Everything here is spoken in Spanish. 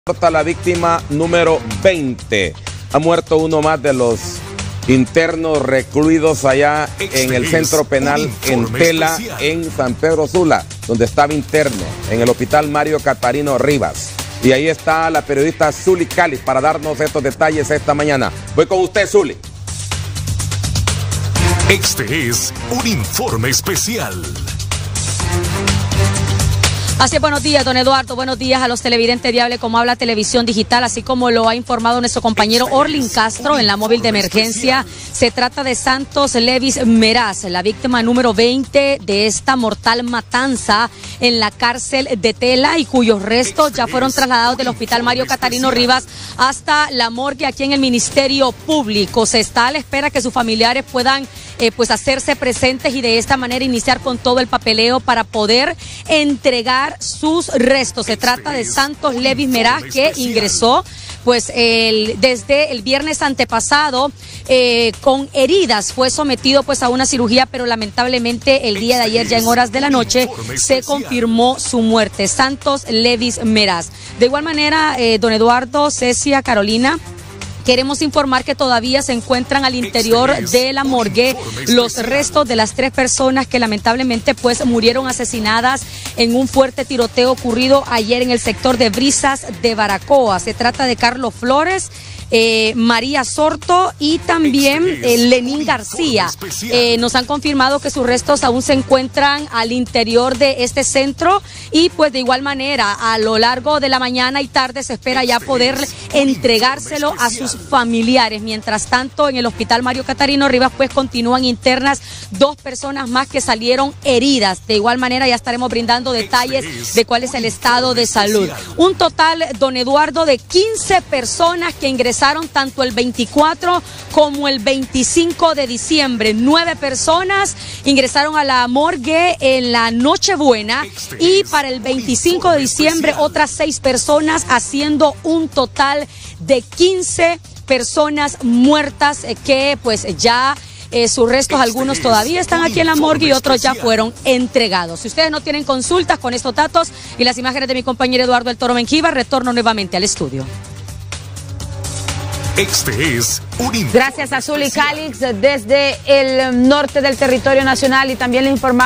La víctima número 20. Ha muerto uno más de los internos recluidos allá en el centro penal en Tela, en San Pedro Sula, donde estaba interno, en el hospital Mario Catarino Rivas. Y ahí está la periodista Zuli Calix para darnos estos detalles esta mañana. Voy con usted, Zuli. Este es un informe especial. Así es, buenos días, don Eduardo, buenos días a los televidentes de Hable Como Habla Televisión Digital, así como lo ha informado nuestro compañero Orlin Castro en la móvil de emergencia. Se trata de Santos Levis Meraz, la víctima número 20 de esta mortal matanza en la cárcel de Tela y cuyos restos ya fueron trasladados del hospital Mario Catarino Rivas hasta la morgue aquí en el Ministerio Público. Se está a la espera que sus familiares puedan pues hacerse presentes y de esta manera iniciar con todo el papeleo para poder entregar sus restos. Se trata de Santos Levis Meraz, que ingresó pues desde el viernes antepasado con heridas. Fue sometido pues a una cirugía, pero lamentablemente el día de ayer, ya en horas de la noche, se confirmó su muerte. Santos Levis Meraz. De igual manera, don Eduardo, Cecia, Carolina, queremos informar que todavía se encuentran al interior de la morgue los restos de las 3 personas que lamentablemente pues murieron asesinadas en un fuerte tiroteo ocurrido ayer en el sector de Brisas de Baracoa. Se trata de Carlos Flores, María Sorto y también Lenín García. Nos han confirmado que sus restos aún se encuentran al interior de este centro y pues de igual manera a lo largo de la mañana y tarde se espera ya poder entregárselo a sus familiares. Mientras tanto, en el hospital Mario Catarino Rivas pues continúan internas 2 personas más que salieron heridas. De igual manera ya estaremos brindando detalles de cuál es el estado de salud. Un total, don Eduardo, de 15 personas que ingresaron tanto el 24 como el 25 de diciembre. 9 personas ingresaron a la morgue en la Nochebuena y para el 25 de diciembre otras 6 personas, haciendo un total de 15 personas muertas que pues ya sus restos, algunos todavía están aquí en la morgue y otros ya fueron entregados. Si ustedes no tienen consultas con estos datos y las imágenes de mi compañero Eduardo El Toro Mengíbar, retorno nuevamente al estudio. Este es un Gracias a Zuli Calix desde el norte del territorio nacional y también le informamos